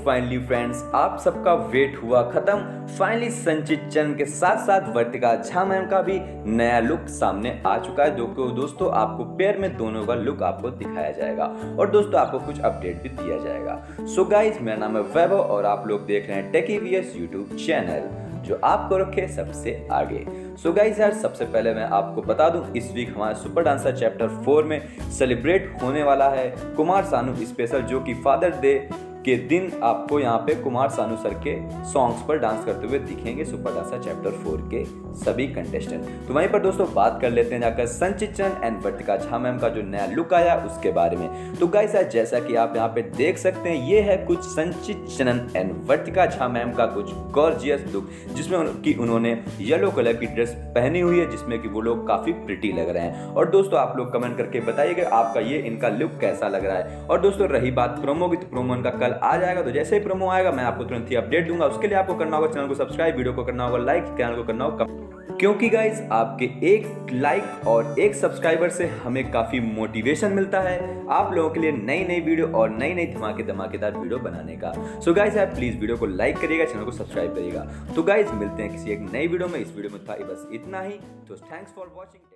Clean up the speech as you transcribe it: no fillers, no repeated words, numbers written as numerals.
Finally friends, आप सबका wait हुआ खत्म। फाइनली संचित चंद के साथ साथ वर्तिका झा मैम का भी नया लुक सामने आ चुका है, जो कि दोस्तों आपको पेयर में दोनों का लुक आपको दिखाया जाएगा और दोस्तों आपको कुछ अपडेट भी दिया जाएगा। सो गाइज, मेरा नाम है वैभव और आप लोग देख रहे हैं टेकीवीएस यूट्यूब चैनल, जो आपको रखे सबसे आगे। सो गाइज यार, सबसे पहले मैं आपको बता दूं, इस वीक हमारे सुपर डांसर चैप्टर 4 में सेलिब्रेट होने वाला है कुमार सानू स्पेशल, जो कि फादर डे के दिन आपको यहाँ पे कुमार सानू सर के सॉन्ग्स पर डांस करते हुए दिखेंगे सुपर डांसर चैप्टर 4 के सभी कंटेस्टेंट। तो वहीं पर दोस्तों बात कर लेते हैं जाकर संचित चंद एंड वर्तिका झा मैम का जो नया लुक आया उसके बारे में। तो गाइस यार, जैसा कि आप यहाँ पे देख सकते हैं, ये है कुछ संचित चंद एंड वर्तिका झा मैम का कुछ गॉर्जियस लुक, जिसमें उन्होंने येलो कलर की ड्रेस पहनी हुई है, जिसमें कि वो लोग काफी प्रिटी लग रहे हैं। और दोस्तों आप लोग कमेंट करके बताइएगा आपका ये इनका लुक कैसा लग रहा है। और दोस्तों रही बात प्रोमो की, तो प्रोमो इनका कल आ जाएगा, तो जैसे ही प्रोमो आएगा मैं आपको तुरंत ही अपडेट दूंगा। उसके लिए आपको करना होगा चैनल को सब्सक्राइब, वीडियो को करना होगा लाइक, चैनल को करना होगा क्योंकि गाइज आपके एक लाइक और एक सब्सक्राइबर से हमें काफी मोटिवेशन मिलता है आप लोगों के लिए नई नई वीडियो और नई नई धमाकेदार वीडियो बनाने का। सो गाइज आप प्लीज वीडियो को लाइक करिएगा, चैनल को सब्सक्राइब करिएगा। तो गाइज मिलते हैं किसी एक नई वीडियो में। इस वीडियो में था बस इतना ही, तो थैंक्स फॉर वॉचिंग।